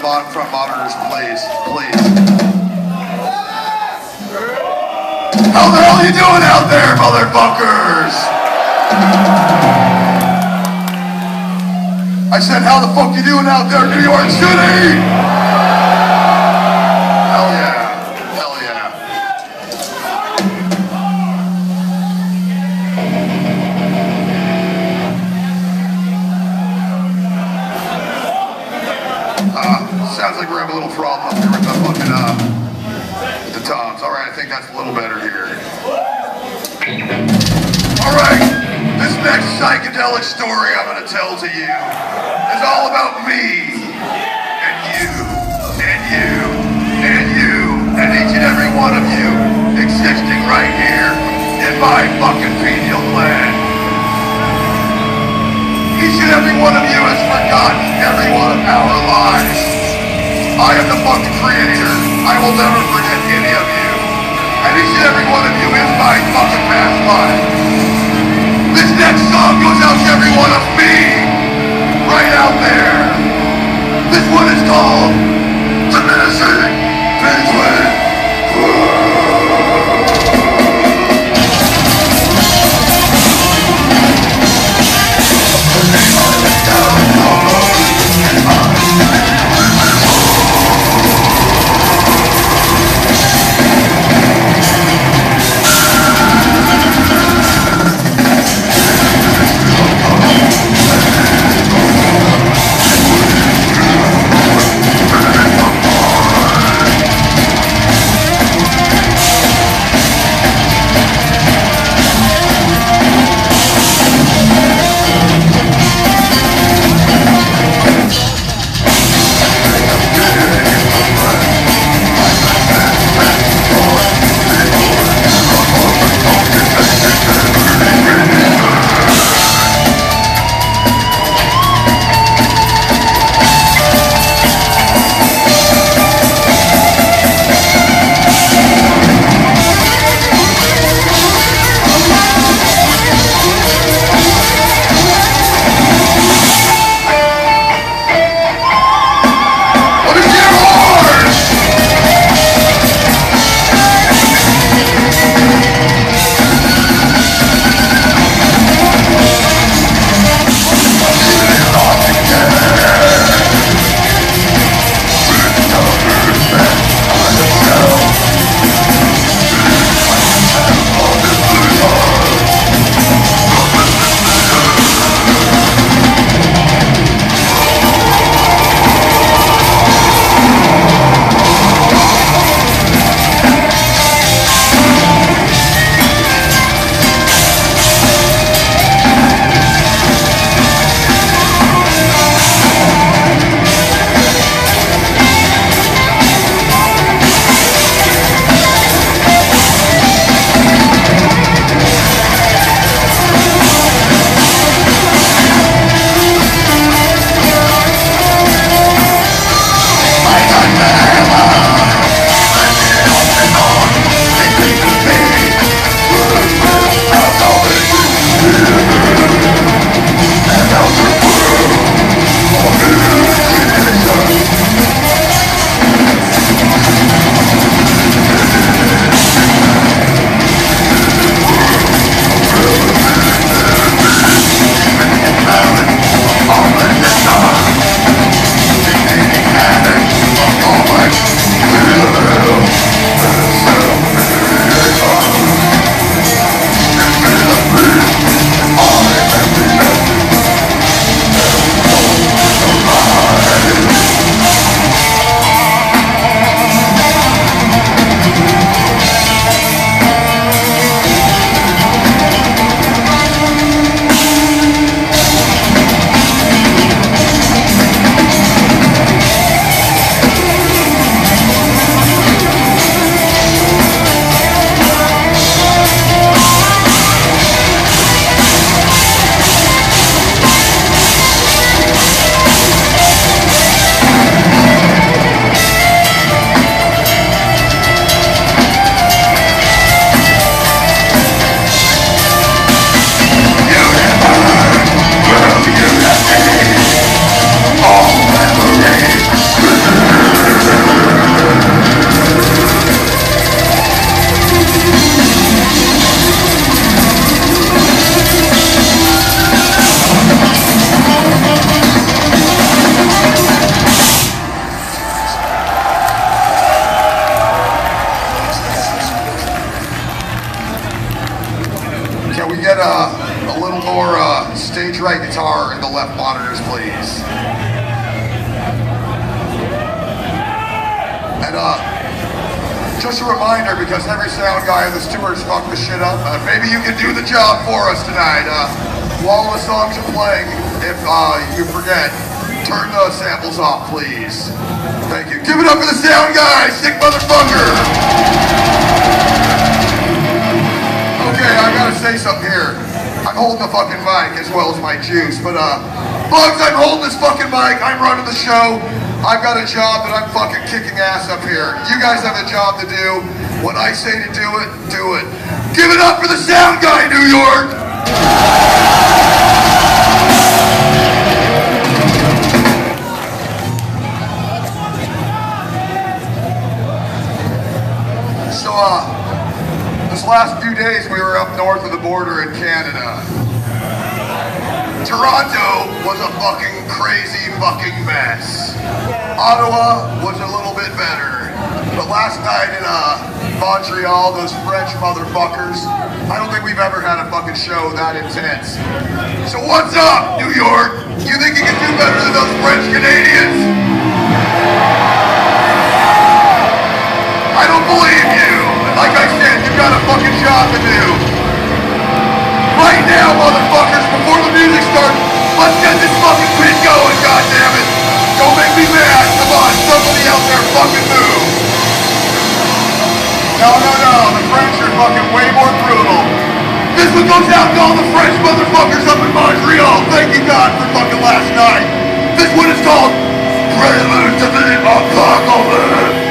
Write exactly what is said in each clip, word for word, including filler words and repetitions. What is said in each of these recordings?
bottom front monitors, please, please. How the hell are you doing out there, motherfuckers? I said, how the fuck you doing out there, New York City? Hell yeah, hell yeah. Uh, sounds like we're having a little problem up here with the fucking, uh, with the toms. All right, I think that's a little better here. All right, this next psychedelic story I'm gonna tell to you is all about me, and you, and you, and you, and each and every one of you existing right here in my fucking pineal gland. Each and every one of you has forgotten every one of our lives. I am the fucking creator. I will never forget any of you. And each and every one of you is my fucking past life. This next song goes out to every one of me, right out there. This one is called Diminishing Between. Oh, the left monitors, please. And uh, just a reminder, because every sound guy on this tour has fucked the shit up, uh, maybe you can do the job for us tonight. Uh, while the songs are playing, if uh, you forget, turn the samples off, please. Thank you. Give it up for the sound guy, sick motherfucker! Okay, I gotta say something here. I'm holding the fucking mic as well as my juice, but uh, Bugs, I'm holding this fucking mic, I'm running the show. I've got a job that I'm fucking kicking ass up here. You guys have a job to do. When I say to do it, do it. Give it up for the sound guy, New York! So, uh, this last few days we were up north of the border in Canada. Toronto was a fucking crazy fucking mess. Ottawa was a little bit better. But last night in uh, Montreal, those French motherfuckers, I don't think we've ever had a fucking show that intense. So what's up, New York? You think you can do better than those French Canadians? I don't believe you. Like I said, you've got a fucking job to do. Right now, motherfuckers, before the music starts, let's get this fucking pit going, goddammit. Don't make me mad. Come on, somebody out there fucking move. No, no, no. The French are fucking way more brutal. This one goes out to all the French motherfuckers up in Montreal. Thank you, God, for fucking last night. This one is called Prelude to the Apocalypse.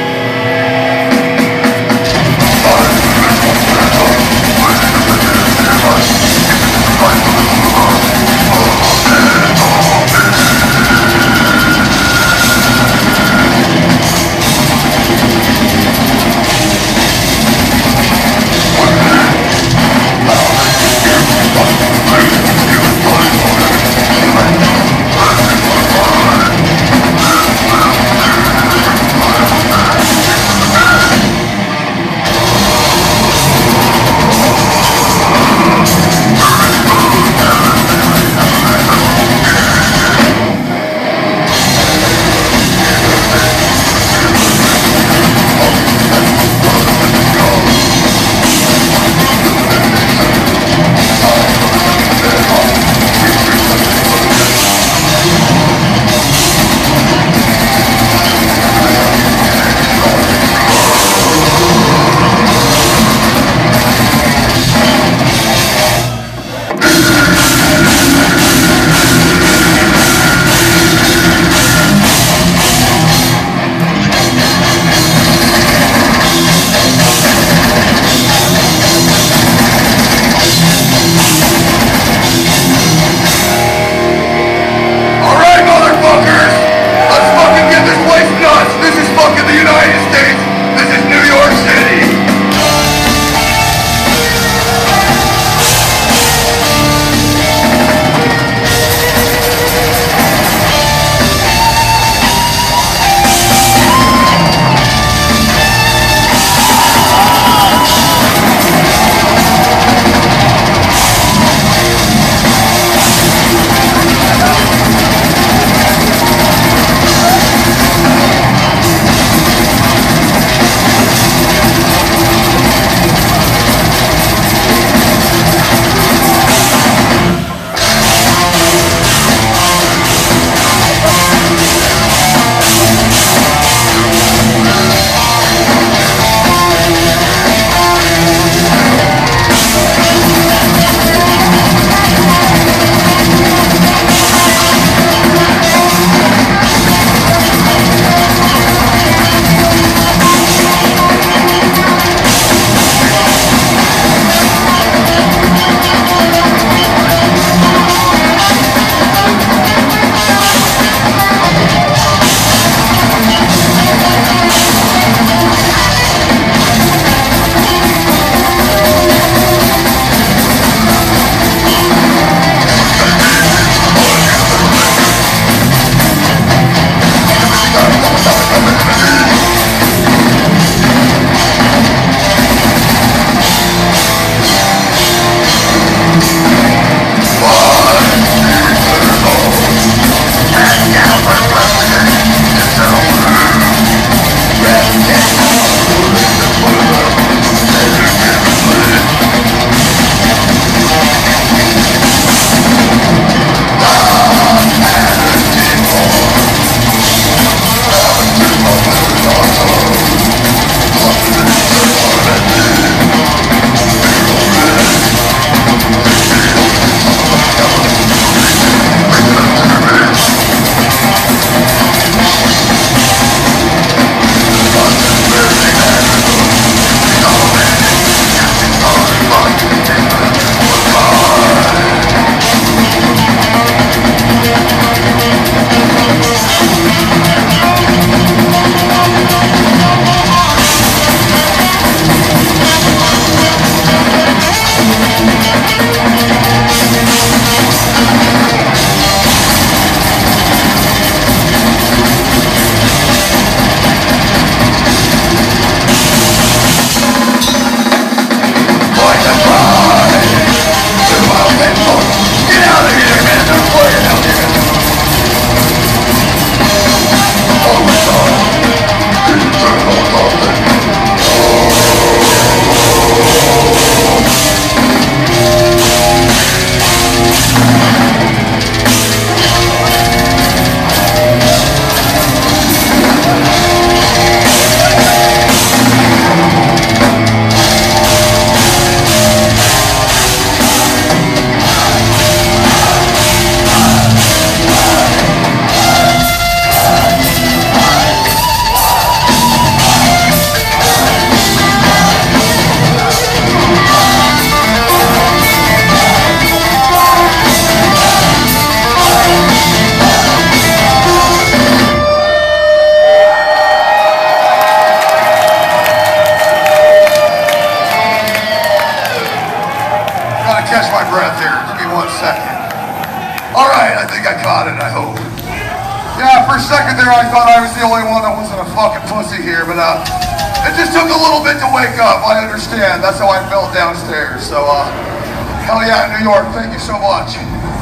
got it, I hope. Yeah, for a second there I thought I was the only one that wasn't a fucking pussy here, but uh, it just took a little bit to wake up, I understand. That's how I felt downstairs, so uh, hell yeah, New York, thank you so much.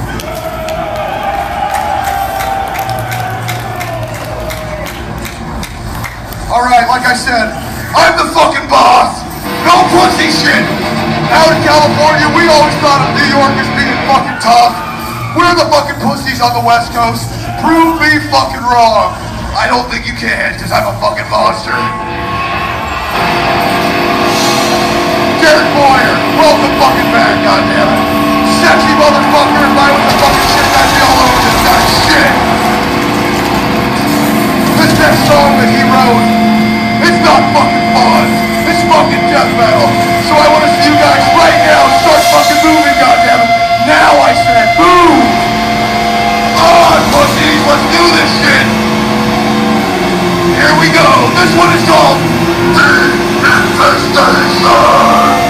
Alright, like I said, I'm the fucking boss! No pussy shit! Out in California, we always thought of New York as being fucking tough. We're the fucking pussies on the West Coast. Prove me fucking wrong. I don't think you can, because I'm a fucking monster. Derek Moyer, welcome fucking back, goddammit. Sexy motherfucker, if I was the fucking shit, I'd be all over this guy's shit. This next song that he wrote, it's not fucking fun. It's fucking death metal. So I want to see you guys right now start fucking moving, goddammit. Now I said move! On, pussies, let's do this shit! Here we go! This one is called The Infestation!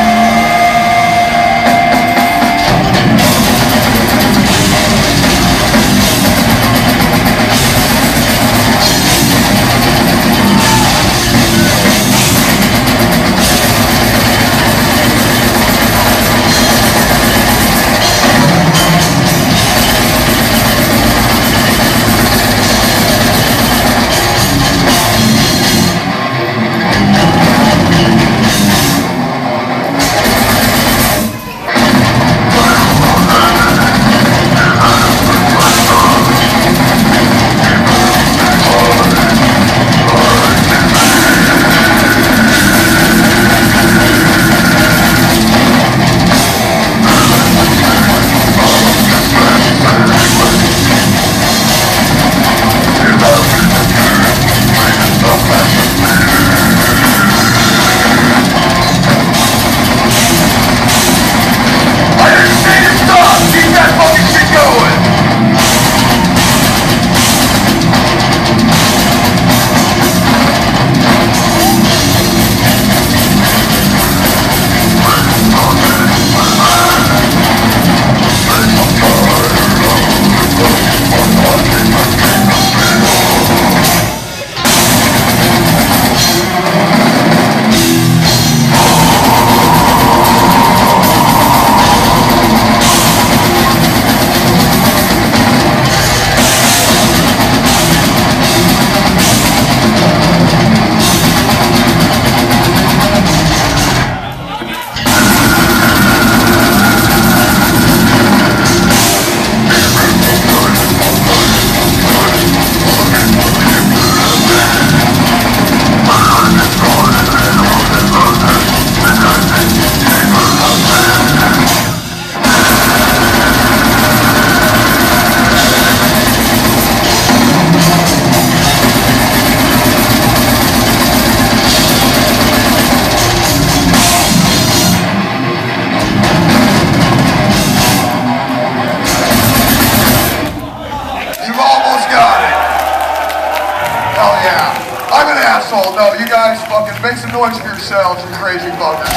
No, you guys fucking make some noise for yourselves, you crazy fuckers.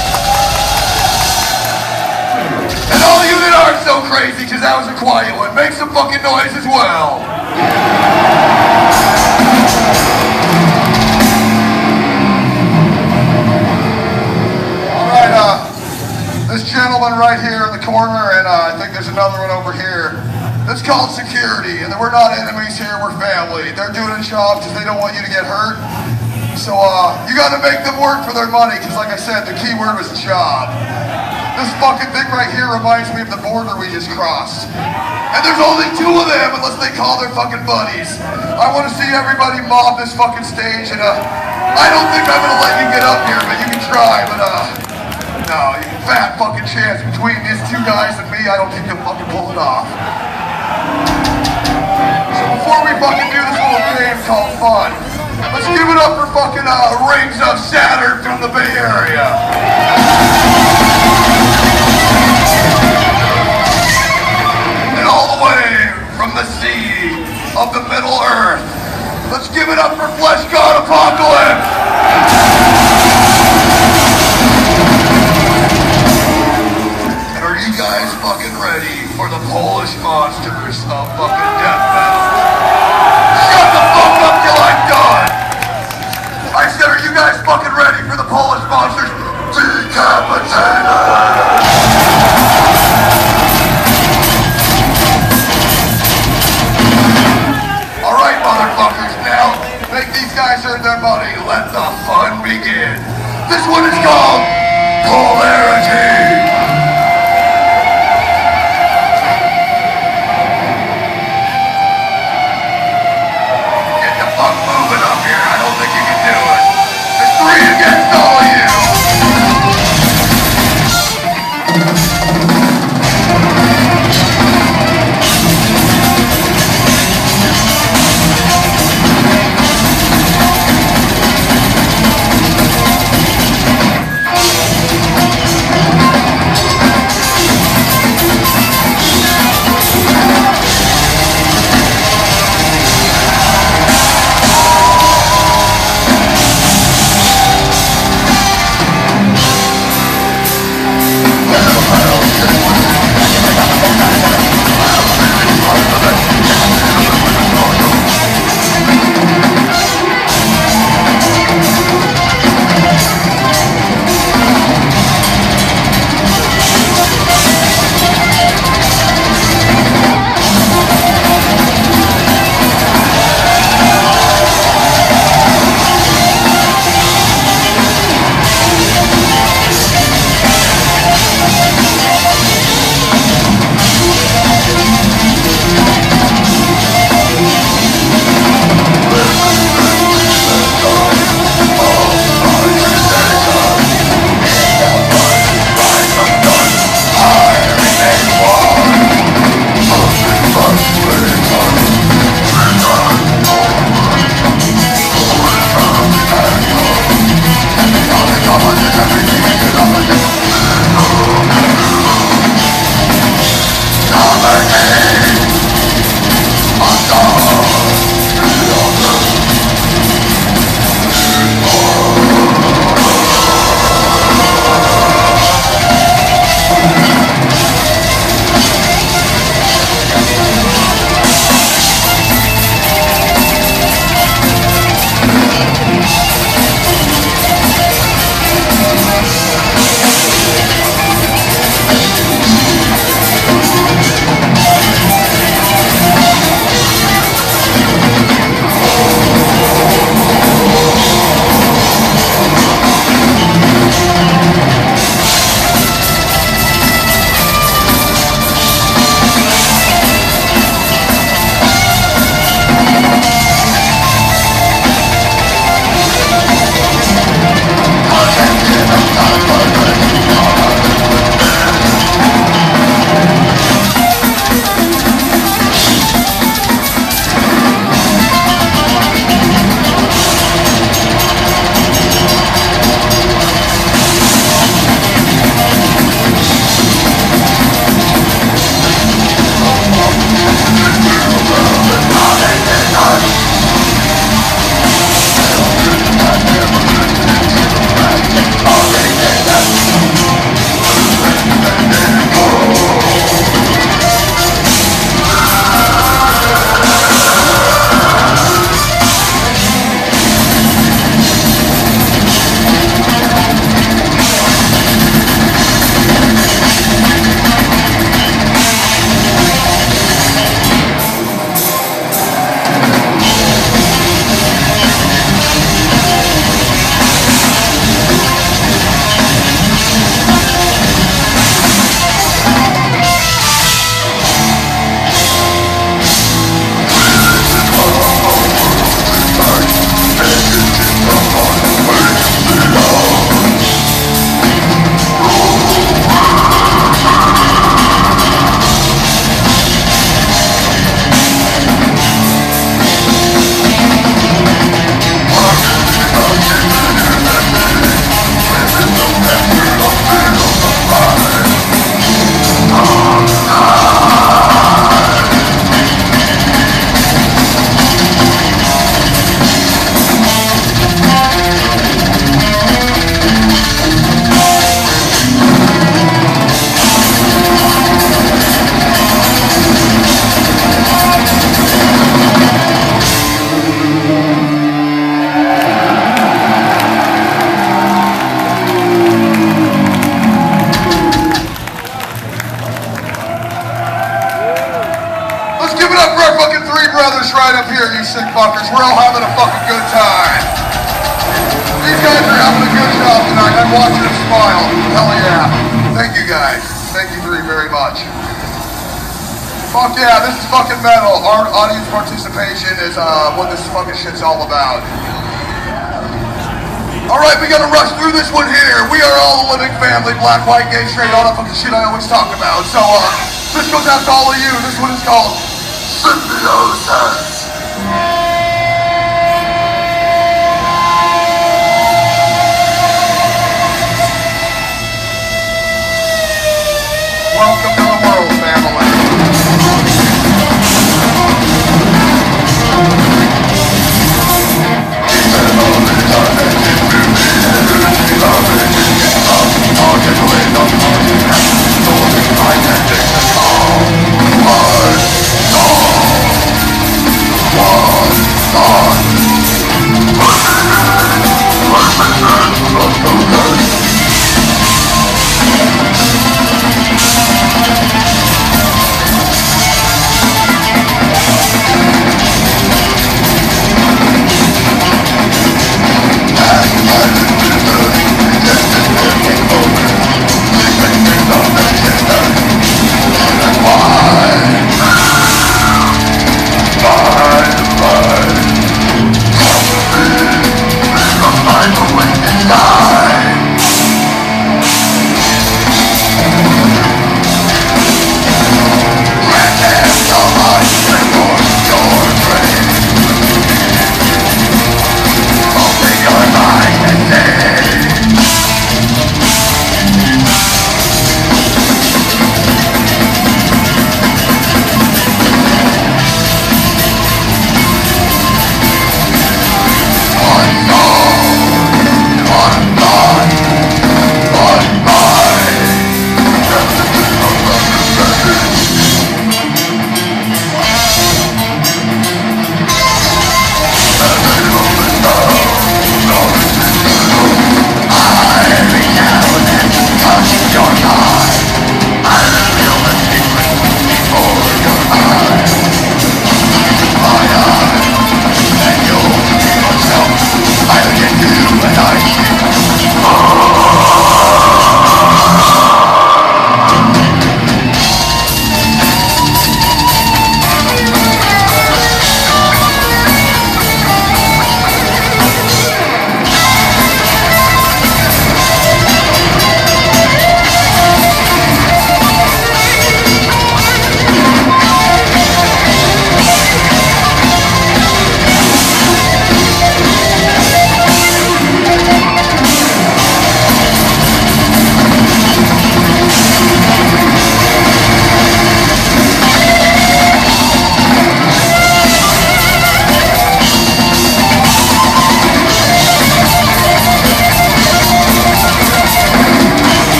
And all you that aren't so crazy, because that was a quiet one, make some fucking noise as well. Alright, uh, this gentleman right here in the corner, and uh, I think there's another one over here. It's called security, and we're not enemies here, we're family. They're doing a job because they don't want you to get hurt. So, uh, you gotta make them work for their money, because like I said, the key word was job. This fucking thing right here reminds me of the border we just crossed. And there's only two of them, unless they call their fucking buddies. I want to see everybody mob this fucking stage, and, uh, I don't think I'm gonna let you get up here, but you can try, but, uh, no, you fat fucking chance between these two guys and me, I don't think you'll fucking pull it off. So before we fucking do this little game called fun, let's give it up for fucking uh, Rings of Saturn from the Bay Area. And all the way from the sea of the Middle Earth, let's give it up for Flesh God Apocalypse. And are you guys fucking ready for the Polish monsters of fucking with their money, let the fun begin. This one is called Polarity. Get the fuck moving up here. I don't think you can do it. It's three against all of you. Brothers right up here, you sick fuckers. We're all having a fucking good time. Hell yeah. Thank you guys. Thank you three very much. Fuck yeah, this is fucking metal. Our audience participation is uh, what this fucking shit's all about. Alright, we gotta rush through this one here. We are all a living family, black, white, gay, straight, all that fucking shit I always talk about. So, uh, this goes out to all of you. This one is called Symbiosis. Welcome to the world, family.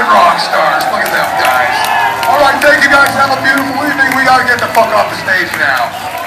fucking rock stars. Look at them guys. All right, thank you guys. Have a beautiful evening. We gotta get the fuck off the stage now.